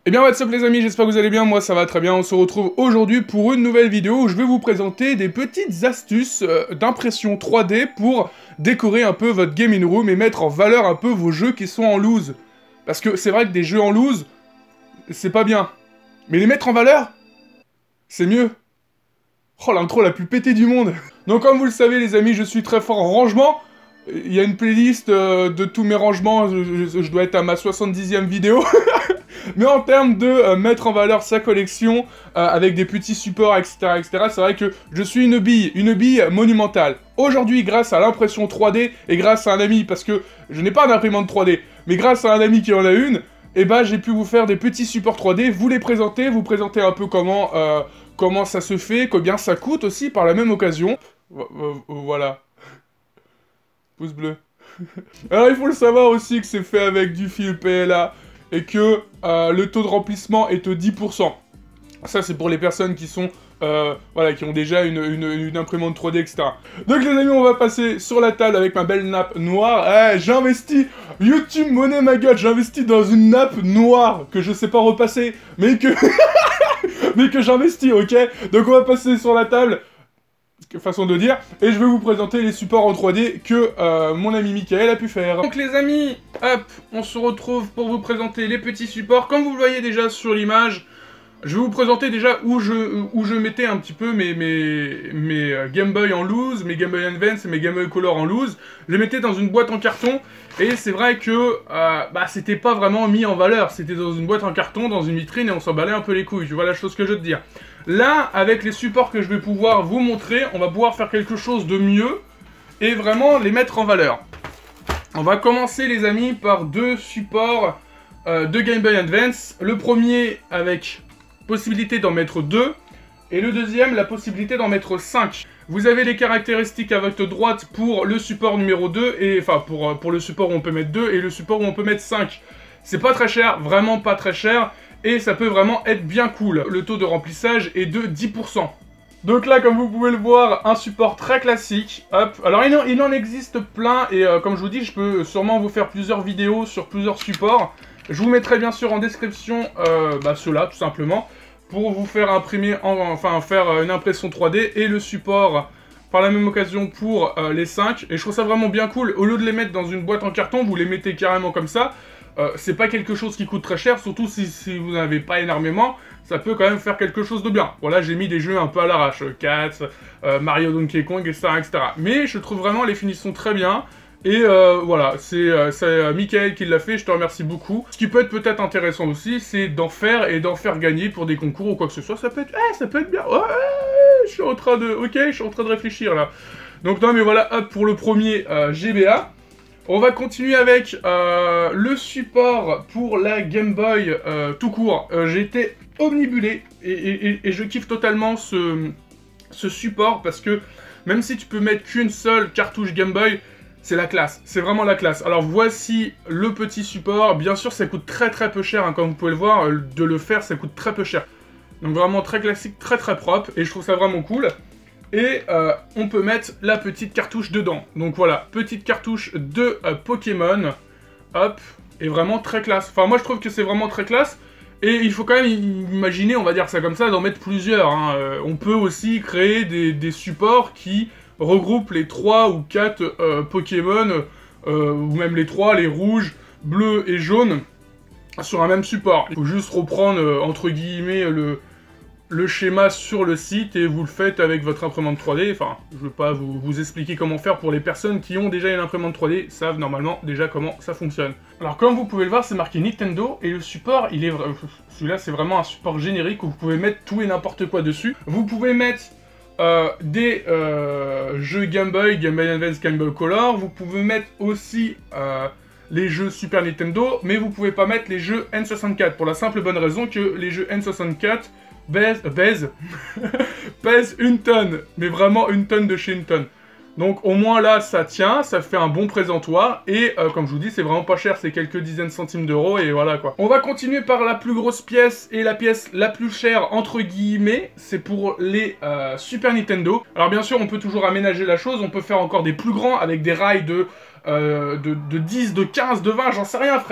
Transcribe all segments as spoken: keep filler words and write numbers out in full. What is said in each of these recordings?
Eh bien what's up les amis, j'espère que vous allez bien, moi ça va très bien, on se retrouve aujourd'hui pour une nouvelle vidéo où je vais vous présenter des petites astuces euh, d'impression trois D pour décorer un peu votre gaming room et mettre en valeur un peu vos jeux qui sont en loose. Parce que c'est vrai que des jeux en loose, c'est pas bien. Mais les mettre en valeur, c'est mieux. Oh l'intro la plus pétée du monde. Donc comme vous le savez les amis, je suis très fort en rangement. Il y a une playlist euh, de tous mes rangements, je, je, je dois être à ma soixante-dixième vidéo. Mais en termes de euh, mettre en valeur sa collection, euh, avec des petits supports, et cetera, et cetera, c'est vrai que je suis une bille, une bille monumentale. Aujourd'hui, grâce à l'impression trois D, et grâce à un ami, parce que je n'ai pas d'imprimante trois D, mais grâce à un ami qui en a une, eh ben, j'ai pu vous faire des petits supports trois D, vous les présenter, vous présenter un peu comment, euh, comment ça se fait, combien ça coûte aussi par la même occasion. Voilà. Pouce bleu. Alors, il faut le savoir aussi que c'est fait avec du fil P L A, et que euh, le taux de remplissement est de dix pour cent. Ça, c'est pour les personnes qui sont, euh, voilà, qui ont déjà une, une, une imprimante trois D, et cetera. Donc les amis, on va passer sur la table avec ma belle nappe noire. Eh, j'investis, YouTube monnaie ma gueule, j'investis dans une nappe noire que je sais pas repasser, mais que... mais que j'investis, ok? Donc on va passer sur la table... façon de dire, et je vais vous présenter les supports en trois D que euh, mon ami Michael a pu faire. Donc les amis, hop, on se retrouve pour vous présenter les petits supports. Comme vous le voyez déjà sur l'image, je vais vous présenter déjà où je, où je mettais un petit peu mes, mes, mes Game Boy en loose, mes Game Boy Advance et mes Game Boy Color en loose. Je les mettais dans une boîte en carton, et c'est vrai que euh, bah, c'était pas vraiment mis en valeur. C'était dans une boîte en carton, dans une vitrine, et on s'en balait un peu les couilles, tu vois la chose que je veux te dire. Là, avec les supports que je vais pouvoir vous montrer, on va pouvoir faire quelque chose de mieux et vraiment les mettre en valeur. On va commencer les amis par deux supports euh, de Game Boy Advance. Le premier avec possibilité d'en mettre deux et le deuxième la possibilité d'en mettre cinq. Vous avez les caractéristiques à votre droite pour le support numéro deux, et enfin pour, pour le support où on peut mettre deux et le support où on peut mettre cinq. C'est pas très cher, vraiment pas très cher. Et ça peut vraiment être bien cool. Le taux de remplissage est de dix pour cent. Donc là, comme vous pouvez le voir, un support très classique. Hop. Alors il en, il en existe plein, et euh, comme je vous dis, je peux sûrement vous faire plusieurs vidéos sur plusieurs supports. Je vous mettrai bien sûr en description euh, bah, ceux-là, tout simplement, pour vous faire imprimer, en, enfin faire une impression trois D et le support par la même occasion pour euh, les cinq. Et je trouve ça vraiment bien cool. Au lieu de les mettre dans une boîte en carton, vous les mettez carrément comme ça. Euh, c'est pas quelque chose qui coûte très cher, surtout si, si vous n'avez pas énormément, ça peut quand même faire quelque chose de bien. Voilà, j'ai mis des jeux un peu à l'arrache, Cats, euh, Mario Donkey Kong, et cetera, et cetera. Mais je trouve vraiment les finitions très bien, et euh, voilà, c'est euh, euh, Michael qui l'a fait, je te remercie beaucoup. Ce qui peut être peut-être intéressant aussi, c'est d'en faire et d'en faire gagner pour des concours ou quoi que ce soit, ça peut être, eh, ça peut être bien, ouais, je suis en train de, ok, je suis en train de réfléchir là. Donc non mais voilà, hop, pour le premier euh, G B A. On va continuer avec euh, le support pour la Game Boy euh, tout court. Euh, J'ai été omnibulé et, et, et je kiffe totalement ce, ce support parce que même si tu peux mettre qu'une seule cartouche Game Boy, c'est la classe, c'est vraiment la classe. Alors voici le petit support. Bien sûr ça coûte très très peu cher, hein, comme vous pouvez le voir, de le faire ça coûte très peu cher. Donc vraiment très classique, très très propre et je trouve ça vraiment cool. Et euh, on peut mettre la petite cartouche dedans. Donc voilà, petite cartouche de euh, Pokémon. Hop, et vraiment très classe. Enfin moi je trouve que c'est vraiment très classe. Et il faut quand même imaginer, on va dire ça comme ça, d'en mettre plusieurs. Hein. Euh, on peut aussi créer des, des supports qui regroupent les trois ou quatre euh, Pokémon. Euh, ou même les trois, les rouges, bleus et jaunes, sur un même support. Il faut juste reprendre, euh, entre guillemets, le... le schéma sur le site et vous le faites avec votre imprimante trois D. Enfin, je ne veux pas vous, vous expliquer comment faire pour les personnes qui ont déjà une imprimante trois D, savent normalement déjà comment ça fonctionne. Alors comme vous pouvez le voir, c'est marqué Nintendo et le support, il est celui-là c'est vraiment un support générique où vous pouvez mettre tout et n'importe quoi dessus. Vous pouvez mettre euh, des euh, jeux Game Boy, Game Boy Advance, Game Boy Color. Vous pouvez mettre aussi euh, les jeux Super Nintendo, mais vous pouvez pas mettre les jeux N soixante-quatre pour la simple bonne raison que les jeux N soixante-quatre Baise, baise, pèse une tonne, mais vraiment une tonne de chez une tonne. Donc au moins là, ça tient, ça fait un bon présentoir, et euh, comme je vous dis, c'est vraiment pas cher, c'est quelques dizaines de centimes d'euros, et voilà quoi. On va continuer par la plus grosse pièce, et la pièce la plus chère, entre guillemets, c'est pour les euh, Super Nintendo. Alors bien sûr, on peut toujours aménager la chose, on peut faire encore des plus grands, avec des rails de, euh, de, de dix, de quinze, de vingt, j'en sais rien frère.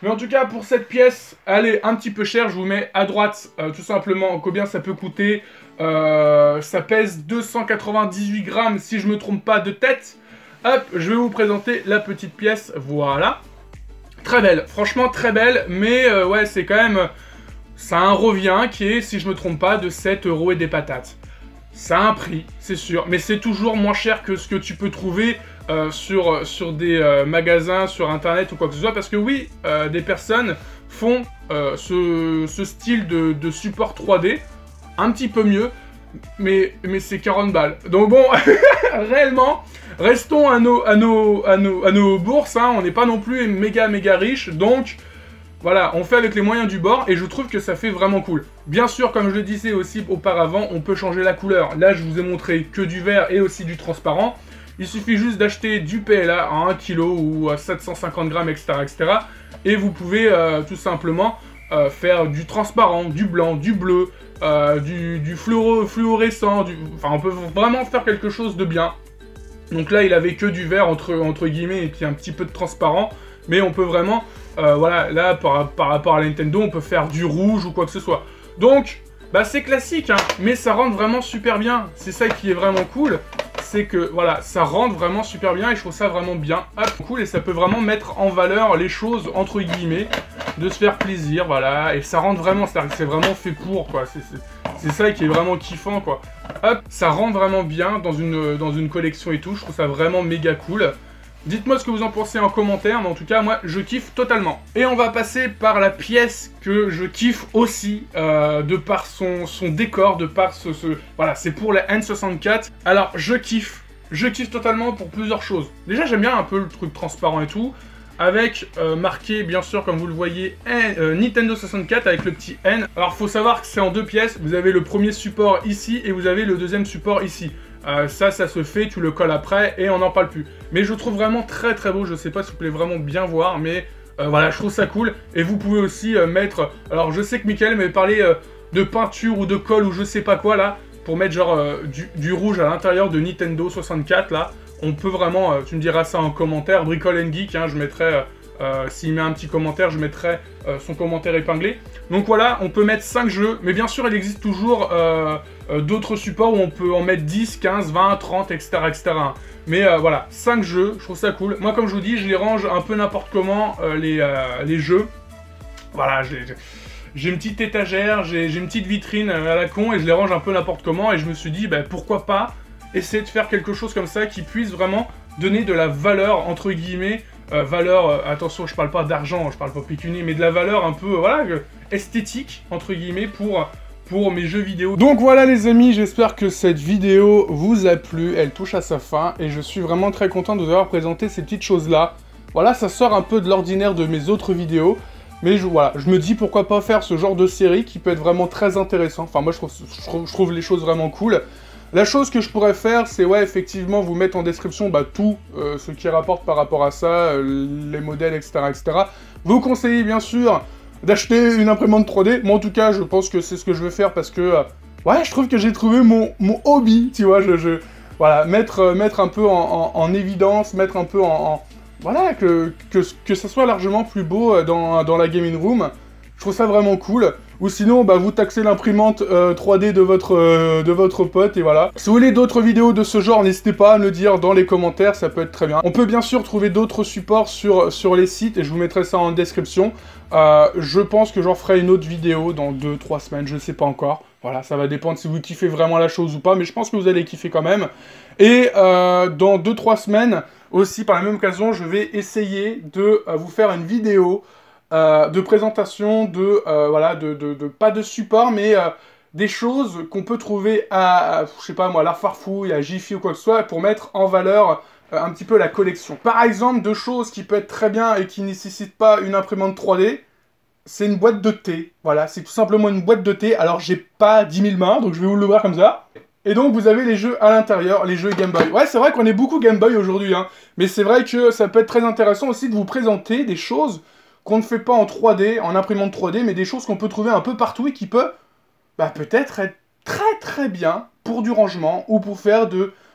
Mais en tout cas, pour cette pièce, elle est un petit peu chère. Je vous mets à droite, euh, tout simplement, combien ça peut coûter. Euh, ça pèse deux cent quatre-vingt-dix-huit grammes, si je me trompe pas de tête. Hop, je vais vous présenter la petite pièce, voilà. Très belle, franchement très belle, mais euh, ouais, c'est quand même... Ça a un revient qui est, si je me trompe pas, de sept euros et des patates. Ça a un prix, c'est sûr, mais c'est toujours moins cher que ce que tu peux trouver euh, sur, sur des euh, magasins, sur internet ou quoi que ce soit, parce que oui, euh, des personnes font euh, ce, ce style de, de support trois D, un petit peu mieux, mais, mais c'est quarante balles. Donc bon, réellement, restons à nos, à nos, à nos, à nos bourses, hein, on n'est pas non plus méga méga riche, donc... Voilà, on fait avec les moyens du bord et je trouve que ça fait vraiment cool. Bien sûr, comme je le disais aussi auparavant, on peut changer la couleur. Là, je vous ai montré que du vert et aussi du transparent. Il suffit juste d'acheter du P L A à un kilo ou à sept cent cinquante grammes, et cetera, et cetera. Et vous pouvez euh, tout simplement euh, faire du transparent, du blanc, du bleu, euh, du, du fluoro, fluorescent. Du... Enfin, on peut vraiment faire quelque chose de bien. Donc là, il avait que du vert entre, entre guillemets et puis un petit peu de transparent. Mais on peut vraiment... Euh, voilà, là, par, par rapport à la Nintendo, on peut faire du rouge ou quoi que ce soit. Donc, bah c'est classique, hein, mais ça rentre vraiment super bien. C'est ça qui est vraiment cool, c'est que, voilà, ça rentre vraiment super bien et je trouve ça vraiment bien. Hop, cool, et ça peut vraiment mettre en valeur les choses, entre guillemets, de se faire plaisir, voilà. Et ça rentre vraiment, c'est-à-dire que c'est vraiment fait pour, quoi. C'est ça qui est vraiment kiffant, quoi. Hop, ça rentre vraiment bien dans une, dans une collection et tout, je trouve ça vraiment méga cool. Dites-moi ce que vous en pensez en commentaire, mais en tout cas, moi, je kiffe totalement. Et on va passer par la pièce que je kiffe aussi, euh, de par son, son décor, de par ce... ce... Voilà, c'est pour la N soixante-quatre. Alors, je kiffe. Je kiffe totalement pour plusieurs choses. Déjà, j'aime bien un peu le truc transparent et tout, avec euh, marqué, bien sûr, comme vous le voyez, N, euh, Nintendo soixante-quatre avec le petit N. Alors, faut savoir que c'est en deux pièces. Vous avez le premier support ici et vous avez le deuxième support ici. Euh, ça, ça se fait, tu le colles après et on n'en parle plus. Mais je trouve vraiment très très beau, je sais pas si vous pouvez vraiment bien voir, mais euh, voilà, je trouve ça cool. Et vous pouvez aussi euh, mettre... Alors je sais que Mickaël m'avait parlé euh, de peinture ou de colle ou je sais pas quoi là, pour mettre genre euh, du, du rouge à l'intérieur de Nintendo soixante-quatre là. On peut vraiment, euh, tu me diras ça en commentaire, Bricole and Geek, hein, je mettrai... Euh, Euh, s'il met un petit commentaire, je mettrai euh, son commentaire épinglé. Donc voilà, on peut mettre cinq jeux, mais bien sûr, il existe toujours euh, euh, d'autres supports où on peut en mettre dix, quinze, vingt, trente, et cetera, et cetera. Mais euh, voilà, cinq jeux, je trouve ça cool. Moi, comme je vous dis, je les range un peu n'importe comment, euh, les, euh, les jeux. Voilà, j'ai une petite étagère, j'ai une petite vitrine à la con, et je les range un peu n'importe comment, et je me suis dit, bah, pourquoi pas essayer de faire quelque chose comme ça qui puisse vraiment donner de la valeur, entre guillemets, Euh, valeur, euh, attention, je parle pas d'argent, je parle pas pécunier, mais de la valeur un peu, euh, voilà, euh, esthétique, entre guillemets, pour, pour mes jeux vidéo. Donc voilà les amis, j'espère que cette vidéo vous a plu, elle touche à sa fin, et je suis vraiment très content de vous avoir présenté ces petites choses-là. Voilà, ça sort un peu de l'ordinaire de mes autres vidéos, mais je, voilà, je me dis pourquoi pas faire ce genre de série qui peut être vraiment très intéressant. Enfin, moi, je trouve, je trouve, je trouve les choses vraiment cool. La chose que je pourrais faire, c'est, ouais, effectivement, vous mettre en description bah, tout euh, ce qui rapporte par rapport à ça, euh, les modèles, et cetera, et cetera. Vous conseillez, bien sûr, d'acheter une imprimante trois D. Moi, en tout cas, je pense que c'est ce que je vais faire parce que, euh, ouais, je trouve que j'ai trouvé mon, mon hobby, tu vois, je... je voilà, mettre, euh, mettre un peu en, en, en évidence, mettre un peu en... en voilà, que, que, que ça soit largement plus beau dans, dans la gaming room. Je trouve ça vraiment cool. Ou sinon, bah, vous taxez l'imprimante euh, trois D de votre, euh, de votre pote, et voilà. Si vous voulez d'autres vidéos de ce genre, n'hésitez pas à me le dire dans les commentaires, ça peut être très bien. On peut bien sûr trouver d'autres supports sur, sur les sites, et je vous mettrai ça en description. Euh, je pense que j'en ferai une autre vidéo dans deux trois semaines, je ne sais pas encore. Voilà, ça va dépendre si vous kiffez vraiment la chose ou pas, mais je pense que vous allez kiffer quand même. Et euh, dans deux trois semaines, aussi par la même occasion, je vais essayer de euh, vous faire une vidéo Euh, de présentation, de, euh, voilà, de, de, de, pas de support, mais euh, des choses qu'on peut trouver à, à, je sais pas moi, la Farfouille, à Jiffy ou quoi que ce soit, pour mettre en valeur euh, un petit peu la collection. Par exemple, deux choses qui peuvent être très bien et qui ne nécessitent pas une imprimante trois D, c'est une boîte de thé. Voilà, c'est tout simplement une boîte de thé. Alors, j'ai pas dix mille mains, donc je vais vous l'ouvrir comme ça. Et donc, vous avez les jeux à l'intérieur, les jeux Game Boy. Ouais, c'est vrai qu'on est beaucoup Game Boy aujourd'hui, hein, mais c'est vrai que ça peut être très intéressant aussi de vous présenter des choses qu'on ne fait pas en trois D, en imprimante trois D, mais des choses qu'on peut trouver un peu partout et qui peut, bah, peut-être être très très bien pour du rangement ou pour faire de,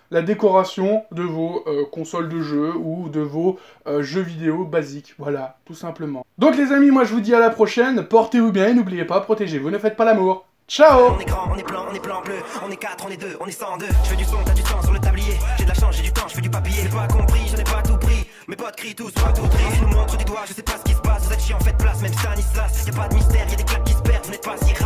la décoration de vos euh, consoles de jeux ou de vos euh, jeux vidéo basiques. Voilà, tout simplement. Donc les amis, moi je vous dis à la prochaine, portez-vous bien et n'oubliez pas, protégez-vous, ne faites pas l'amour. Ciao! On est grand, on est blanc, on est blanc bleu, on est quatre, on est deux, on est cent deux. Je fais du son, t'as du sang sur le tablier. J'ai de la chance, j'ai du temps, je fais du papier. J'ai pas compris, j'en ai pas tout pris. Mes potes crient tous, pas tout triste. Ils nous montrent du doigt, je sais pas ce qui se passe. Vous êtes chiants, faites place, même Stanislas. Y'a pas de mystère, y'a des claques qui se perdent, vous n'êtes pas si